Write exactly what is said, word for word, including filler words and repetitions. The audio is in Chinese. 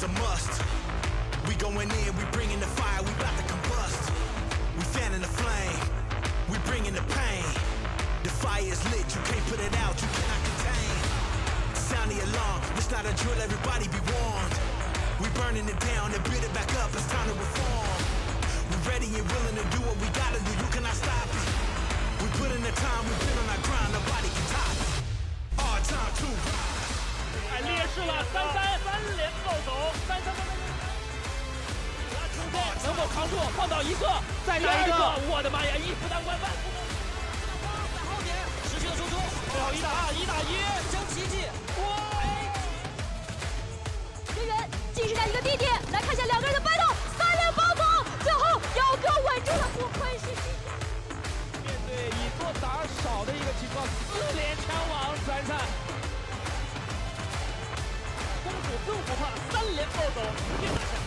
a must. We going in, we bringing the fire, we bout to combust. We fanning the flame, we bringing the pain. The fire is lit, you can't put it out, you cannot contain. Sound the alarm, it's not a drill, everybody be warned. We burning it down and build it back up, it's time to reform. We ready and willing to do what we gotta do, you cannot stop it. We put in the time, we been on our grind, nobody can top it. Our time to rise. 哎，劣势了，三三三连暴走，三三三三。出线能否扛住？放倒一个，再来一个！我的妈呀，一夫当关，万夫莫敌。 在后点持续的输出， 最后一打二，一打一， 争奇迹！ 哇！ 人员进行下一个地点，来看一下两个人的 battle， 三连暴走，最后姚哥稳住了，不愧是新疆。 面对以做打少的一个情况，四连枪王三战。公主更不怕，三连暴走，一定拿下。